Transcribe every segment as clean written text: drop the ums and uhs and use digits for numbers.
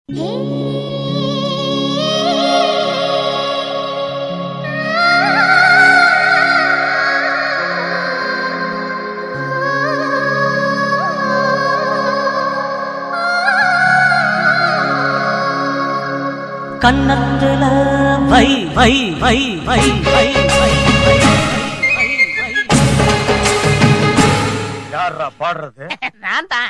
கண்ணத்துல வை வை வை வை வை வை யாரா பாடுறது? நான் தான்.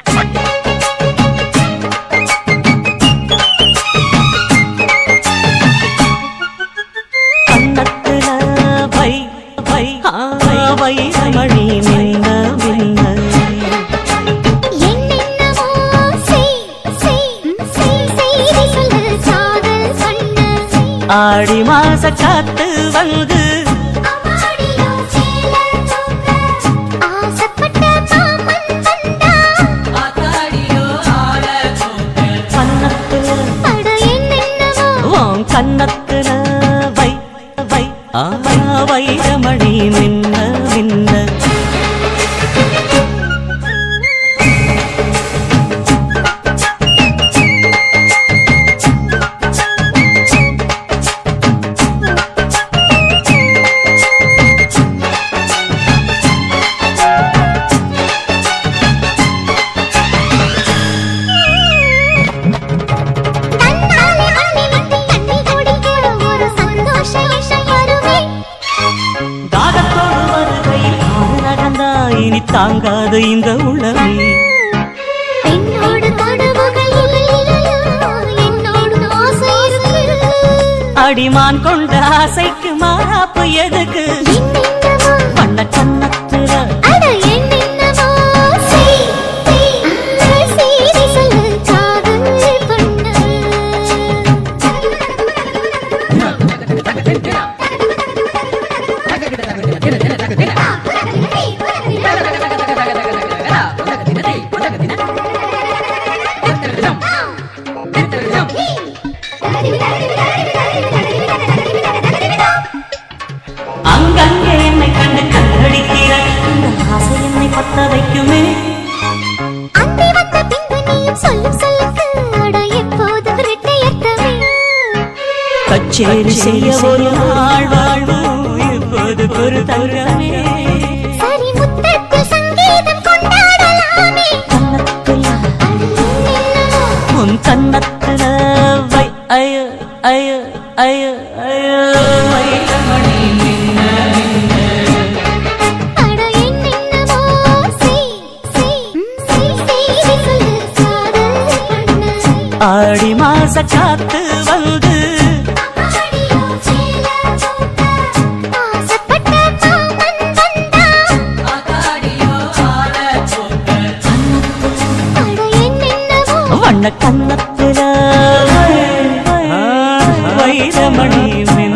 கண்ணத்துல வை வை வைரமணி மின்ன மின்ன ஆடி மாச காத்து வந்து கண்ணத்துல வை வை வைரமணி மின்ன மின்ன இனி தாங்காத இந்த உலகை அடிமான் கொண்ட ஆசைக்கு மாறாப்பு எதுக்கு பண்ண கண்ணத்துல அங்கங்கே என்னை கண்டு கண்ணடிக்கிற இந்த ஆசை என்னை பத்த வைக்குமே கச்சேரி செய்ய ஒரு நாள் வாழ்வு இப்போது ஒரு தங்கமே உன் கண்ணத்துல வை ஐய ஐய ஐய ஐய வைரமணி மின்ன ஆடி மாச காத்து வந்து வண்ண கண்ணத்துல வைரமணி